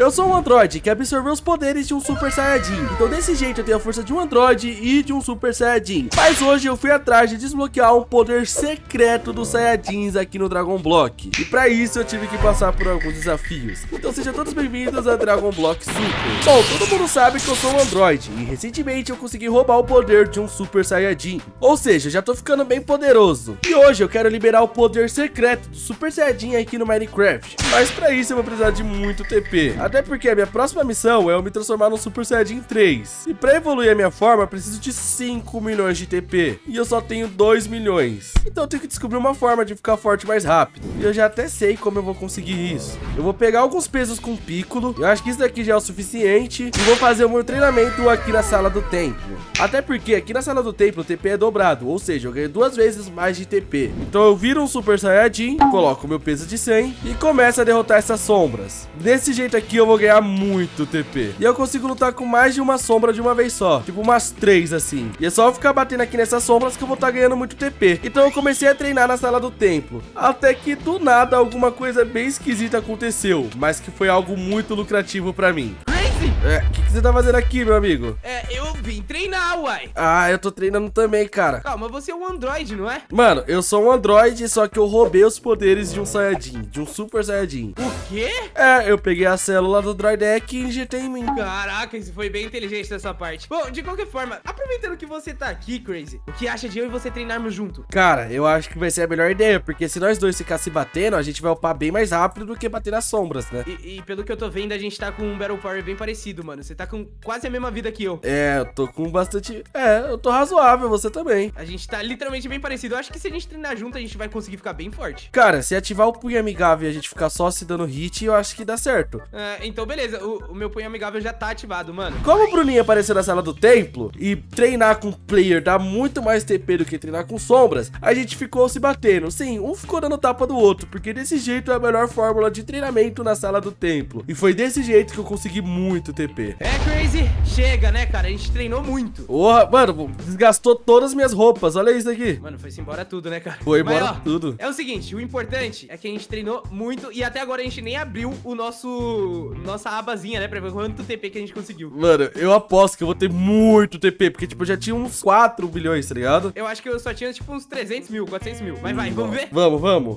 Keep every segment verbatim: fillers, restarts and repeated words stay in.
Eu sou um androide que absorveu os poderes de um Super Saiyajin. Então desse jeito eu tenho a força de um androide e de um Super Saiyajin. Mas hoje eu fui atrás de desbloquear um poder secreto dos Saiyajins aqui no Dragon Block. E pra isso eu tive que passar por alguns desafios. Então sejam todos bem-vindos a Dragon Block Super. Bom, todo mundo sabe que eu sou um androide e recentemente eu consegui roubar o poder de um Super Saiyajin. Ou seja, já tô ficando bem poderoso. E hoje eu quero liberar o poder secreto do Super Saiyajin aqui no Minecraft. Mas pra isso eu vou precisar de muito T P. Até porque a minha próxima missão é eu me transformar no Super Saiyajin três. E pra evoluir a minha forma eu preciso de cinco milhões de T P. E eu só tenho dois milhões. Então eu tenho que descobrir uma forma de ficar forte mais rápido. E eu já até sei como eu vou conseguir isso. Eu vou pegar alguns pesos com Piccolo. Eu acho que isso daqui já é o suficiente. E vou fazer o meu treinamento aqui na sala do templo. Até porque aqui na sala do templo o T P é dobrado. Ou seja, eu ganho duas vezes mais de T P. Então eu viro um Super Saiyajin, coloco o meu peso de cem e começo a derrotar essas sombras. Desse jeito aqui eu vou ganhar muito T P. E eu consigo lutar com mais de uma sombra de uma vez só. Tipo umas três assim. E é só eu ficar batendo aqui nessas sombras que eu vou estar ganhando muito T P. Então eu comecei a treinar na sala do templo. Até que do nada alguma coisa bem esquisita aconteceu. Mas que foi algo muito lucrativo pra mim. É, o que, que você tá fazendo aqui, meu amigo? É, eu vim treinar, uai. Ah, eu tô treinando também, cara. Calma, você é um androide, não é? Mano, eu sou um androide, só que eu roubei os poderes de um Saiyajin, de um Super Saiyajin. O quê? É, eu peguei a célula do Droidek e injetei em mim. Caraca, isso foi bem inteligente dessa parte. Bom, de qualquer forma, aproveitando que você tá aqui, Crazy, o que acha de eu e você treinarmos junto? Cara, eu acho que vai ser a melhor ideia, porque se nós dois ficar se batendo, a gente vai upar bem mais rápido do que bater nas sombras, né? E, e pelo que eu tô vendo, a gente tá com um Battle Power bem parecido, mano. Você tá com quase a mesma vida que eu. É, eu tô com bastante... É, eu tô razoável, você também. A gente tá literalmente bem parecido. Eu acho que se a gente treinar junto, a gente vai conseguir ficar bem forte. Cara, se ativar o punho amigável e a gente ficar só se dando hit, eu acho que dá certo. É, então beleza, o, o meu punho amigável já tá ativado, mano. Como o Bruninho apareceu na sala do templo e treinar com player dá muito mais T P do que treinar com sombras, a gente ficou se batendo. Sim, um ficou dando tapa do outro, porque desse jeito é a melhor fórmula de treinamento na sala do templo. E foi desse jeito que eu consegui muito T P. É, Crazy, chega, né, cara? A gente treinou muito. Porra, mano, desgastou todas as minhas roupas, olha isso aqui. Mano, foi-se embora tudo, né, cara? Foi embora Mas, ó, tudo. É o seguinte, o importante é que a gente treinou muito e até agora a gente nem abriu o nosso... Nossa abazinha, né, pra ver quanto T P que a gente conseguiu. Mano, eu aposto que eu vou ter muito T P, porque, tipo, eu já tinha uns quatro bilhões, tá ligado? Eu acho que eu só tinha, tipo, uns trezentos mil, quatrocentos mil. Mas vai, vamos ver? Vamos, vamos.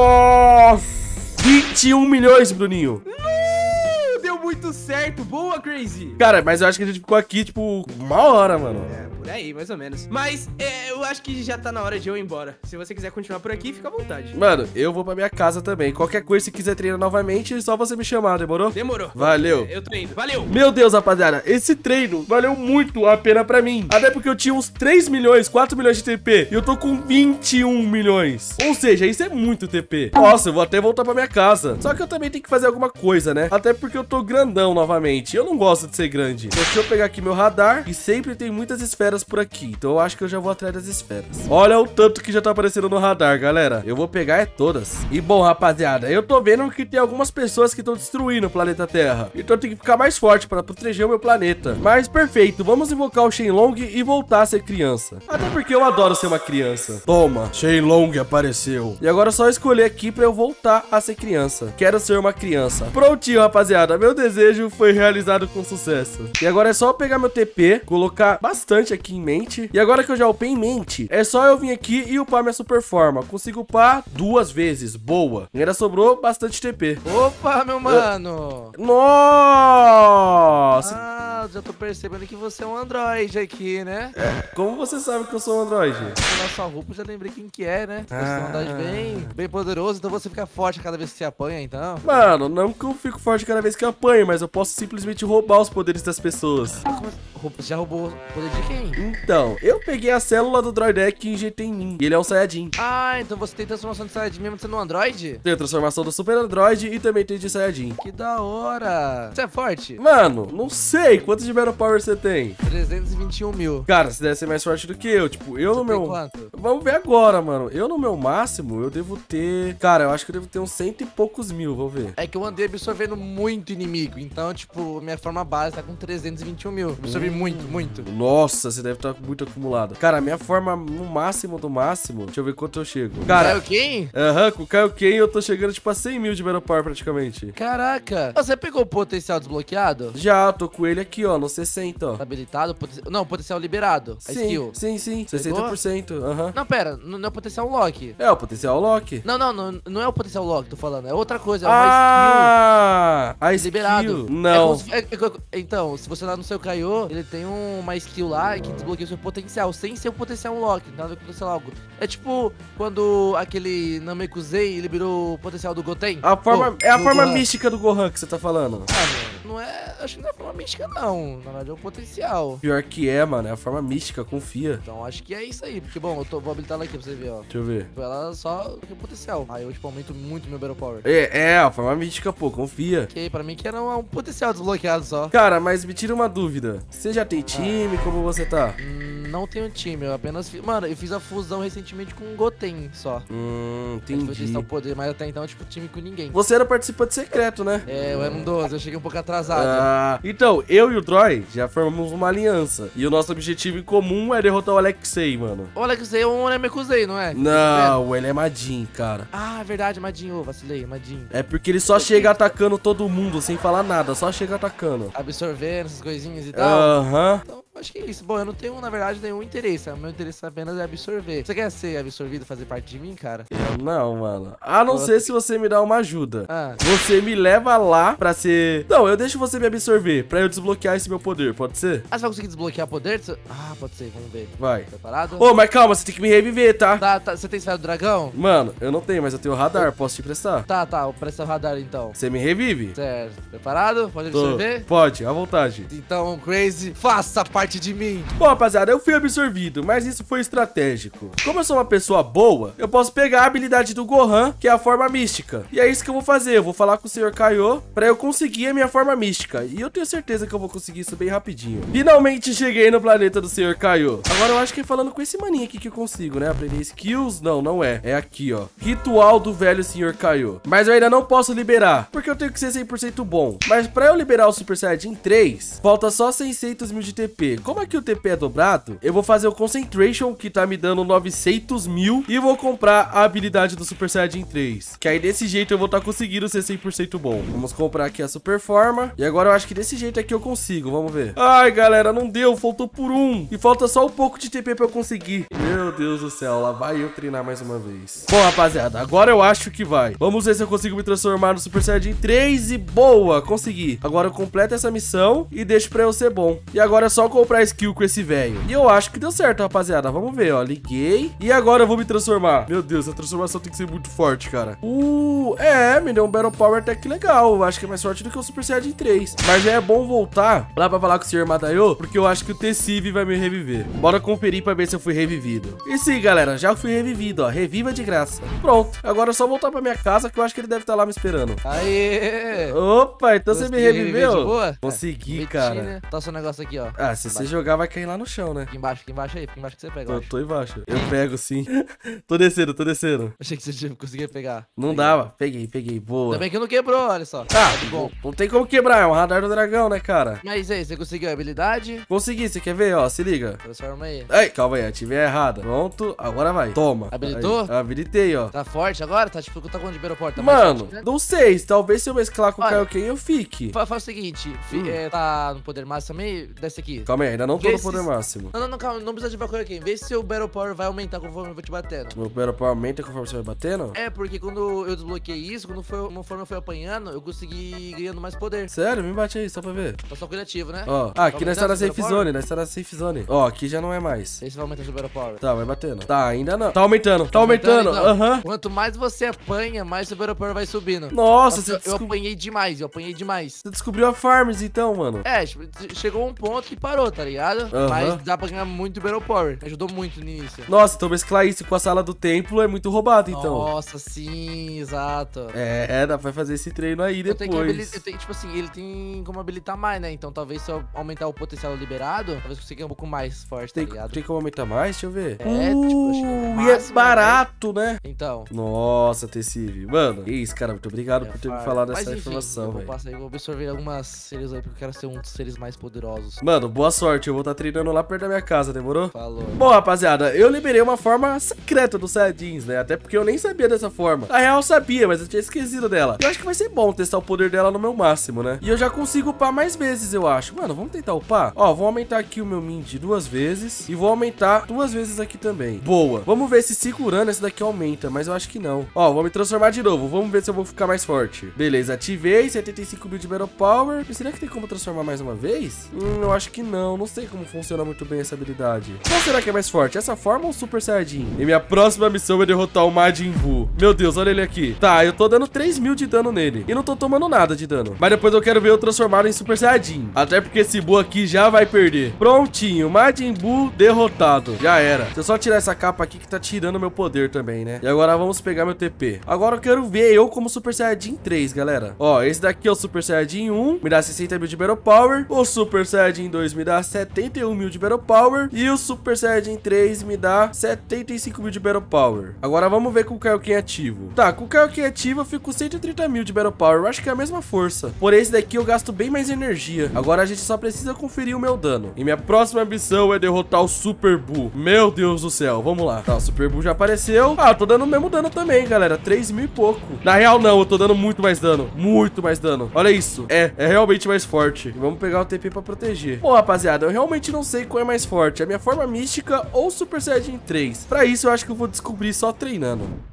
Nossa! vinte e um milhões, Bruninho. Deu muito certo, boa, Crazy. Cara, mas eu acho que a gente ficou aqui, tipo, uma hora, mano. É, por aí, mais ou menos. Mas é, eu acho que já tá na hora de eu ir embora. Se você quiser continuar por aqui, fica à vontade. Mano, eu vou pra minha casa também. Qualquer coisa, se quiser treinar novamente, é só você me chamar, demorou? Demorou. Valeu. É, eu tô indo. Valeu. Meu Deus, rapaziada, esse treino valeu muito a pena pra mim. Até porque eu tinha uns três milhões, quatro milhões de T P. E eu tô com vinte e um milhões. Ou seja, isso é muito T P. Nossa, eu vou até voltar pra minha casa. Só que eu também tenho que fazer alguma coisa, né? Até porque eu tô grandão novamente. Eu não gosto de ser grande. Então, deixa eu pegar aqui meu radar. E sempre tem muitas esferas por aqui. Então eu acho que eu já vou atrás das esferas. Olha o tanto que já tá aparecendo no radar, galera. Eu vou pegar é todas. E bom, rapaziada, eu tô vendo que tem algumas pessoas que estão destruindo o planeta Terra. Então eu tenho que ficar mais forte para proteger o meu planeta. Mas perfeito, vamos invocar o Shenlong e voltar a ser criança. Até porque eu adoro ser uma criança. Toma, Shenlong apareceu. E agora é só escolher aqui pra eu voltar a ser criança. Quero ser uma criança. Prontinho, rapaziada. Meu desejo foi realizado com sucesso. E agora é só pegar meu T P, colocar bastante aqui em mente. E agora que eu já upei em mente, é só eu vir aqui e upar minha super forma. Consigo upar duas vezes, boa. E ainda sobrou bastante T P. Opa, meu mano. Nossa! Ah, já tô percebendo que você é um androide aqui, né? É, como você sabe que eu sou um androide? Pela sua roupa, já lembrei quem que é, né? Você é um Ah. androide bem, bem poderoso, então você fica forte cada vez que você apanha, então. Mano, não que eu fico forte cada vez que eu apanho, mas eu posso simplesmente roubar os poderes das pessoas. Você já roubou o poder de quem? Então, eu peguei a célula do Droidek e injetei em mim. E ele é um Saiyajin. Ah, então você tem transformação de Saiyajin mesmo sendo um androide? Tem a transformação do Super Android e também tem de Saiyajin. Que da hora. Você é forte? Mano, não sei quantos de Battle Power você tem. trezentos e vinte e um mil. Cara, você deve ser mais forte do que eu. Tipo, eu no Tem meu... quanto? Vamos ver agora, mano. Eu no meu máximo, eu devo ter... Cara, eu acho que eu devo ter uns cento e poucos mil, vamos ver. É que eu andei absorvendo muito inimigo, então, tipo, minha forma base tá com trezentos e vinte e um mil. Absorvi Foi muito, muito. Nossa, você deve estar muito acumulado. Cara, a minha forma no máximo do máximo... Deixa eu ver quanto eu chego. Cara... Kaioken? Aham, com o Kaioken eu tô chegando tipo a cem mil de Battle Power praticamente. Caraca. Você pegou o potencial desbloqueado? Já, tô com ele aqui, ó, no sessenta, ó. Tá habilitado? Poten... Não, potencial liberado. A Sim, skill. sim, sim. sessenta por cento, aham. Não, pera. Não é o potencial lock. É, o potencial lock. Não, não, não, não é o potencial lock, tô falando. É outra coisa, é uma ah, skill. A skill. Liberado. Não. É se... é, é, então, se você lá no seu Kaiô, ele tem um, uma skill lá que desbloqueia o seu potencial, sem ser o potencial lock. Não tem nada a ver com o potencial lock. É tipo quando aquele Namekusei liberou o potencial do Goten. A forma, Pô, é a forma Gohan. mística do Gohan que você tá falando. Ah, mano, não é. Acho que não é forma mística, não. Na verdade, é o potencial. Pior que é, mano. É a forma mística, confia. Então acho que é isso aí. Porque, bom, eu tô, vou habilitar ela aqui pra você ver, ó. Deixa eu ver. Ela só tem potencial. Aí eu, tipo, aumento muito meu Battle Power. É, é, a forma mística, pô, confia. Ok, pra mim que era um, um potencial desbloqueado só. Cara, mas me tira uma dúvida. Você já tem time? Como você tá? Hum, não tenho time, eu apenas fiz... Mano, eu fiz a fusão recentemente com o Goten só. Hum, Ele foi entendi. testar o poder, mas até então, tipo, time com ninguém. Você era participante secreto, né? É, eu era um doze, eu cheguei um pouco atrasado. Ah, então, eu e o Troy já formamos uma aliança. E o nosso objetivo em comum é derrotar o Alexei, mano. O Alexei é um Namekusei, não é? Não, ele é Majin, cara. Ah, verdade, Madinho, vacilei, Madinho. É porque ele só chega atacando todo mundo sem falar nada, só chega atacando. Absorvendo essas coisinhas e tal. Aham. Então, acho que é isso. Bom, eu não tenho, na verdade, nenhum interesse. O meu interesse apenas é absorver. Você quer ser absorvido, fazer parte de mim, cara? Eu não, mano. A não ser se você me dá uma ajuda. Ah. Você me leva lá pra ser... Não, eu deixo você me absorver pra eu desbloquear esse meu poder, pode ser? Ah, você vai conseguir desbloquear poder? Ah, pode ser, vamos ver. Vai. Preparado? Ô, mas calma, você tem que me reviver, tá? Tá, tá. Você tem esfera do dragão? Mano, eu não tenho, mas eu tenho radar, posso te prestar? Tá, tá. Presta o radar, então. Você me revive? Certo. Preparado? Pode Tô. absorver? Pode, à vontade. Então, Crazy, faça parte de mim. Bom, rapaziada, eu fui absorvido, mas isso foi estratégico. Como eu sou uma pessoa boa, eu posso pegar a habilidade do Gohan, que é a forma mística. E é isso que eu vou fazer, eu vou falar com o senhor Kaiô pra eu conseguir a minha forma mística. E eu tenho certeza que eu vou conseguir isso bem rapidinho. Finalmente cheguei no planeta do senhor Kaiô. Agora eu acho que é falando com esse maninho aqui que eu consigo, né? Aprender skills? Não, não é. É aqui, ó. Ritual do velho senhor Kaiô. Mas eu ainda não posso liberar, porque eu tenho que ser cem por cento bom. Mas pra eu liberar o Super Saiyajin três, falta só seiscentos mil de T P. Como aqui o T P é dobrado, eu vou fazer o Concentration, que tá me dando novecentos mil, e vou comprar a habilidade do Super Saiyajin três. Que aí desse jeito eu vou estar tá conseguindo ser cem por cento bom. Vamos comprar aqui a Super Forma. E agora eu acho que desse jeito aqui eu consigo, vamos ver. Ai, galera, não deu, faltou por um. E falta só um pouco de T P pra eu conseguir. Meu Deus do céu, lá vai eu treinar mais uma vez. Bom, rapaziada, agora eu acho que vai. Vamos ver se eu consigo me transformar no Super Saiyajin três e boa, consegui. Agora eu completo essa missão e deixo pra eu ser bom. E agora é só comprar skill com esse velho. E eu acho que deu certo, rapaziada. Vamos ver, ó. Liguei. E agora eu vou me transformar. Meu Deus, a transformação tem que ser muito forte, cara. Uh, é, me deu um Battle Power até que legal. Eu acho que é mais forte do que o Super Saiyajin três. Mas já é bom voltar lá pra falar com o senhor Madaio, porque eu acho que o T-Civ vai me reviver. Bora conferir pra ver se eu fui revivido. E sim, galera, já fui revivido, ó. Reviva de graça. Pronto. Agora é só voltar pra minha casa, que eu acho que ele deve estar lá me esperando. Aê! Opa, então você me Consegui reviver reviveu? de boa? Consegui, É, cara. né? Tá o seu negócio aqui, ó. Ah, se você jogar, vai cair lá no chão, né? Aqui embaixo, aqui embaixo aí, aqui embaixo que você pega, eu Tô, acho. tô embaixo. Eu pego, sim. Tô descendo, tô descendo. Achei que você tinha conseguia pegar. Não Peguei. dava. Peguei, peguei. Boa. Ainda bem que não quebrou, olha só. Ah, bom. bom. Não tem como quebrar. É um radar do dragão, né, cara? Mas aí, você conseguiu a habilidade? Consegui. Você quer ver, ó? Se liga. Transforma aí. Ai, calma aí. Ativei errada. Pronto. Agora vai. Toma. Habilitou? Aí, habilitei, ó. Tá forte agora? Tá tipo, tá quanto de Battle Tá mais Mano, forte, né? não sei. Talvez se eu mesclar com o Olha. Kaioken eu fique. Fa- Faz o seguinte, fi- Hum. é, tá no poder máximo também, desce aqui. Calma aí. Ainda não tô Vê no se- poder máximo. Não, não, não, calma, não precisa de Bakura aqui. Vê se seu Battle Power vai aumentar conforme eu vou te batendo. Meu Battle Power aumenta conforme você vai batendo? É, porque quando eu desbloqueei isso, quando foi, conforme eu fui apanhando, eu consegui ir ganhando mais poder. Sério? Me bate aí, só pra ver. Tá só com ele ativo, né? Ó, ah, aqui nós tá na aumentando seu safe Battle zone, nós tá na safe zone. Ó, aqui já não é mais. Esse vai aumentar seu Battle Power. Tá, vai batendo. Tá, ainda não. Tá aumentando, tá aumentando. então? Aham. Quanto mais você apanha, mais seu Battle Power vai subindo. Nossa, você, eu, eu descob- apanhei demais, eu apanhei demais. você descobriu a farms então, mano. É, tipo, chegou um ponto que parou, tá ligado? Aham. Mas dá pra ganhar muito Battle Power. Ajudou muito no início. Nossa, então mesclar isso com a sala do templo é muito roubado, então. Nossa, sim, exato. É, é, dá pra fazer esse treino aí Eu tenho que depois. habilitar, eu tenho, tipo assim, ele tem como habilitar mais, né? Então talvez se eu aumentar o potencial liberado, talvez eu consiga um pouco mais forte, tá Tem, ligado? tem como aumentar mais? Deixa eu ver. É, tipo, acho que o Uh, e é máximo, barato, né? Então. Nossa, T-Civ. Mano, que isso, cara. Muito obrigado é, por ter me farm. falado Mas, dessa enfim, informação, eu vou velho. passar aí, vou absorver algumas seres aí, porque eu quero ser um dos seres mais poderosos. Mano, boa sorte. Eu vou estar treinando lá perto da minha casa, demorou? Falou. Bom, rapaziada, eu liberei uma forma secreta dos Saiyajins, né? Até porque eu nem sabia dessa forma. Na real, eu sabia, mas eu tinha esquecido dela. Eu acho que vai ser bom testar o poder dela no meu máximo, né? E eu já consigo upar mais vezes, eu acho. Mano, vamos tentar upar? Ó, vou aumentar aqui o meu min de duas vezes. E vou aumentar duas vezes aqui também. Boa. Vamos ver se segurando esse daqui aumenta, mas eu acho que não. Ó, vou me transformar de novo. Vamos ver se eu vou ficar mais forte. Beleza, ativei. setenta e cinco mil de Battle Power. E será que tem como transformar mais uma vez? Hum, eu acho que não. Não sei como funciona muito bem essa habilidade. Qual será que é mais forte? Essa forma ou o Super Saiyajin? E minha próxima missão é derrotar o Majin Buu. Meu Deus, olha ele aqui. Tá, eu tô dando três mil de dano nele. E não tô tomando nada de dano. Mas depois eu quero ver eu transformar em Super Saiyajin. Até porque esse Buu aqui já vai perder. Prontinho, Majin Buu derrotado. Já era. Deixa eu só tirar essa capa aqui que tá tirando meu poder também, né? E agora vamos pegar meu T P. Agora eu quero ver eu como Super Saiyajin três, galera. Ó, esse daqui é o Super Saiyajin um. Me dá sessenta mil de Battle Power. O Super Saiyajin dois me dá setenta e um mil de Battle Power. E o Super Saiyajin três me dá setenta e cinco mil de Battle Power. Agora vamos ver com o Kaioken ativo. Tá, com o Kaioken ativo eu fico com cento e trinta mil de Battle Power. Eu acho que é a mesma força. Porém, esse daqui eu gasto bem mais energia. Agora a gente só precisa conferir o meu dano. E minha próxima missão é derrotar o Super Buu. Meu Deus do céu, vamos lá. Tá, o Super Buu já apareceu. Ah, eu tô dando o mesmo dano também, galera. três mil e pouco. Na real, não, eu tô dando muito mais dano. Muito mais dano. Olha isso. É, é realmente mais forte. E vamos pegar o T P pra proteger. Bom, rapaziada, eu realmente não sei qual é mais forte. A minha forma mística ou o Super Saiyajin três. Pra isso, eu acho que eu vou descobrir só treinando.